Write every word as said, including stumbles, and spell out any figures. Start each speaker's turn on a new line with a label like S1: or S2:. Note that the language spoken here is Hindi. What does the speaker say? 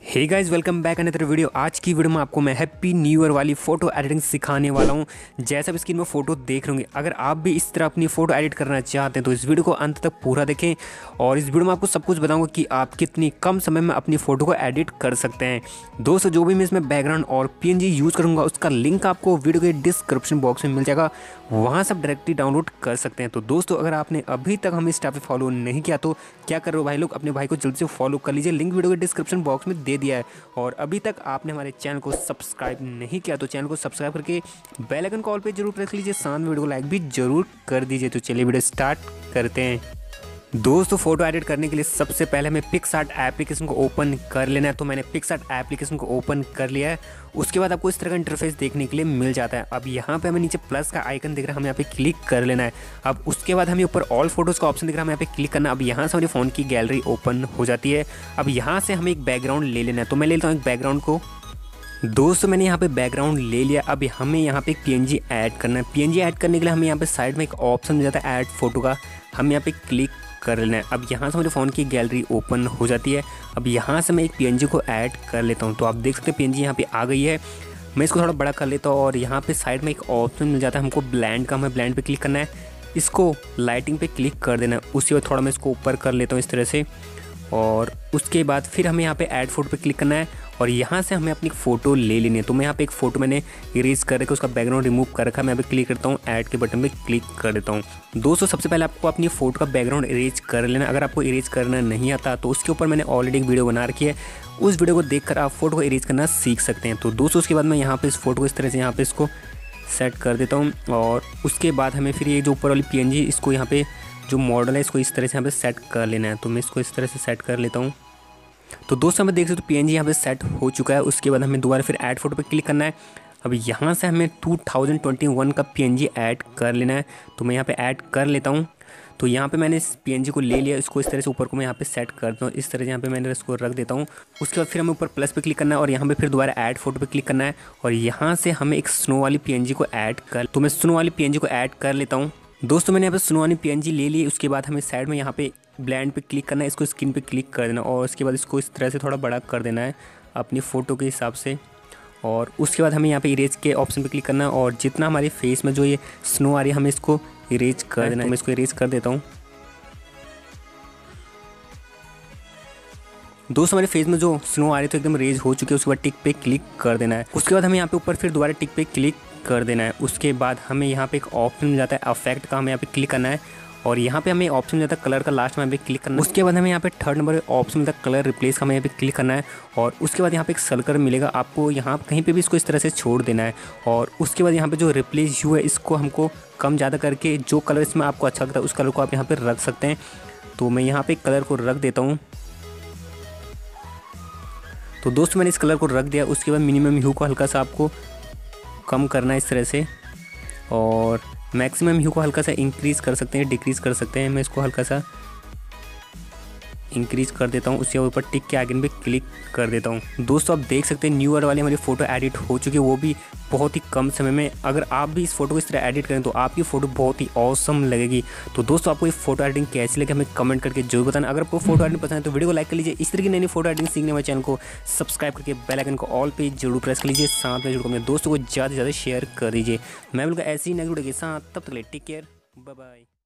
S1: हे guys, welcome back another video. आज की वीडियो में आपको मैं हैप्पी न्यू ईयर वाली फ़ोटो एडिटिंग सिखाने वाला हूं। जैसा भी स्क्रीन में फ़ोटो देख रहे होंगे, अगर आप भी इस तरह अपनी फ़ोटो एडिट करना चाहते हैं तो इस वीडियो को अंत तक पूरा देखें। और इस वीडियो में आपको सब कुछ बताऊंगा कि आप कितनी कम समय में अपनी फ़ोटो को एडिट कर सकते हैं। दोस्तों, जो भी मैं इसमें बैकग्राउंड और पी एन जी यूज़ करूँगा उसका लिंक आपको वीडियो के डिस्क्रिप्शन बॉक्स में मिल जाएगा, वहाँ से आप डायरेक्टली डाउनलोड कर सकते हैं। तो दोस्तों, अगर आपने अभी तक हमें इस टाइप पे फॉलो नहीं किया तो क्या कर रहे हो भाई लोग, अपने भाई को जल्दी से फॉलो कर लीजिए। लिंक वीडियो के डिस्क्रिप्शन बॉक्स में दे दिया है। और अभी तक आपने हमारे चैनल को सब्सक्राइब नहीं किया तो चैनल को सब्सक्राइब करके बेल आइकन कॉल पे जरूर रख लीजिए, साथ में वीडियो को लाइक भी जरूर कर दीजिए। तो चलिए वीडियो स्टार्ट करते हैं। दोस्तों, फोटो एडिट करने के लिए सबसे पहले हमें पिक्सआर्ट एप्लीकेशन को ओपन कर लेना है। तो मैंने पिक्सआर्ट एप्लीकेशन को ओपन कर लिया है। उसके बाद आपको इस तरह का इंटरफेस देखने के लिए मिल जाता है। अब यहाँ पे हमें नीचे प्लस का आइकन दिख रहा है, हमें यहाँ पे क्लिक कर लेना है। अब उसके बाद हमें ऊपर ऑल फोटोज़ का ऑप्शन दिख रहा है, हमें यहाँ पे क्लिक करना है। अब यहाँ से हमारी फ़ोन की गैलरी ओपन हो जाती है। अब यहाँ से हमें एक बैकग्राउंड ले लेना है। तो मैं ले लेता हूँ एक बैकग्राउंड को। दोस्तों, मैंने यहाँ पे बैकग्राउंड ले लिया। अब हमें यहाँ पे एक पीएनजी ऐड करना है। पीएनजी ऐड करने के लिए हमें यहाँ पे साइड में एक ऑप्शन मिल जाता है ऐड फोटो का, हम यहाँ पे क्लिक कर लेना है। अब यहाँ से मेरे फ़ोन की गैलरी ओपन हो जाती है। अब यहाँ से मैं एक पीएनजी को ऐड कर लेता हूँ। तो आप देख सकते हैं पीएनजी यहाँ पे आ गई है। मैं इसको थोड़ा बड़ा कर लेता हूँ और यहाँ पे साइड में एक ऑप्शन मिल जाता है हमको ब्लेंड का, हमें ब्लेंड पे क्लिक करना है। इसको लाइटिंग पे क्लिक कर देना है। उसके बाद थोड़ा मैं इसको ऊपर कर लेता हूँ इस तरह से। और उसके बाद फिर हमें यहाँ पे ऐड फोटो पे क्लिक करना है और यहाँ से हमें अपनी फ़ोटो ले लेनी है। तो मैं यहाँ पे एक फ़ोटो मैंने इरेज कर रखा, उसका बैकग्राउंड रिमूव कर रखा है। मैं यहाँ पे क्लिक करता हूँ, ऐड के बटन पे क्लिक कर देता हूँ। दोस्तों, सबसे पहले आपको अपनी फ़ोटो का बैकग्राउंड इरेज कर लेना। अगर आपको इरेज करना नहीं आता तो उसके ऊपर मैंने ऑलरेडी एक वीडियो बना रखी है, उस वीडियो को देखकर आप फ़ोटो को इरेज करना सीख सकते हैं। तो दोस्तों, उसके बाद मैं यहाँ पर इस फ़ोटो को इस तरह से यहाँ पर इसको सेट कर देता हूँ। और उसके बाद हमें फिर ये जो ऊपर वाली पी एन जी, इसको यहाँ पर जो मॉडल है इसको इस तरह से यहाँ पर सेट कर लेना है। तो मैं इसको इस तरह से सेट कर लेता हूँ। तो दोस्तों, हमें देख सकते हो पीएनजी यहाँ पे सेट हो चुका है। उसके बाद हमें दोबारा फिर ऐड फोटो पे क्लिक करना है। अब यहाँ से हमें टू थाउजेंड ट्वेंटी वन का पीएनजी ऐड कर लेना है। तो मैं यहाँ पे ऐड कर लेता हूँ। तो यहाँ पे मैंने इस पीएनजी को ले लिया, इसको इस तरह से ऊपर को मैं यहाँ पे सेट करता हूँ। इस तरह से यहाँ पे मैंने इसको रख देता हूँ। उसके बाद फिर हमें ऊपर प्लस पे क्लिक करना है और यहाँ पे फिर दोबारा ऐड फोटो पे क्लिक करना है और यहाँ से हमें एक स्नो वाली पीएनजी को ऐड कर तो मैं स्नो वाली पीएनजी को ऐड कर लेता हूँ। दोस्तों, मैंने यहाँ पे स्नो वाली पीएनजी ले ली। उसके बाद हमें साइड में यहाँ पे ब्लेंड पे क्लिक करना है, इसको स्क्रीन पे क्लिक कर देना और उसके बाद इसको इस तरह से थोड़ा बड़ा कर देना है अपनी फ़ोटो के हिसाब से। और उसके बाद हमें यहाँ पे इरेज के ऑप्शन पे क्लिक करना है और जितना हमारे फेस में जो ये स्नो आ रही है हमें इसको इरेज कर देना है। तो मैं इसको इरेज कर देता हूँ। दोस्तों, हमारे फेस में जो स्नो आ रही है तो एकदम इरेज हो चुकी है। उसके बाद टिक पे क्लिक कर देना है। उसके बाद हमें यहाँ पे ऊपर फिर दोबारा टिक पे क्लिक कर देना है। उसके बाद हमें यहाँ पे एक ऑप्शन मिल जाता है अफेक्ट का, हमें यहाँ पे क्लिक करना है और यहाँ पे हमें ऑप्शन मिल जाता है कलर का, लास्ट में यहाँ पे क्लिक करना है। उसके बाद हमें यहाँ पे थर्ड नंबर ऑप्शन मिलता है कलर रिप्लेस का, हमें यहाँ पे क्लिक करना है और उसके बाद यहाँ पे एक सर्कल मिलेगा, आपको यहाँ कहीं पे भी इसको इस तरह से छोड़ देना है। और उसके बाद यहाँ पे जो रिप्लेस यू है इसको हमको कम ज़्यादा करके जो कलर इसमें आपको अच्छा लगता है उस कलर को आप यहाँ पर रख सकते हैं। तो मैं यहाँ पर कलर को रख देता हूँ। तो दोस्तों, मैंने इस कलर को रख दिया। उसके बाद मिनिमम ह्यू को हल्का सा आपको कम करना है इस तरह से और मैक्सिमम ह्यू को हल्का सा इंक्रीज़ कर सकते हैं, डिक्रीज़ कर सकते हैं। मैं इसको हल्का सा इंक्रीज़ कर देता हूँ। उसके ऊपर टिक के आइकन पे क्लिक कर देता हूँ। दोस्तों, आप देख सकते हैं न्यू ईयर वाली हमारी फ़ोटो एडिट हो चुकी है, वो भी बहुत ही कम समय में। अगर आप भी इस फोटो को इस तरह एडिट करें तो आपकी फ़ोटो बहुत ही ऑसम लगेगी। तो दोस्तों, आपको ये फोटो एडिटिंग कैसी लगे हमें कमेंट करके जरूर बताना। अगर आपको फोटो एडिटिंग पसंद है तो वीडियो को लाइक कर लीजिए। इस तरह की नई नई फोटो एडिटिंग सीखने वाले चैनल को सब्सक्राइब करके बेल आइकन को ऑल पे जरूर प्रेस कर लीजिए। साथ में जरूर अपने दोस्तों को ज़्यादा से ज़्यादा शेयर कर दीजिए। मैं बिल्कुल ऐसी ही नई वीडियो के साथ, तब तक के लिए टेक केयर, बाय बाय।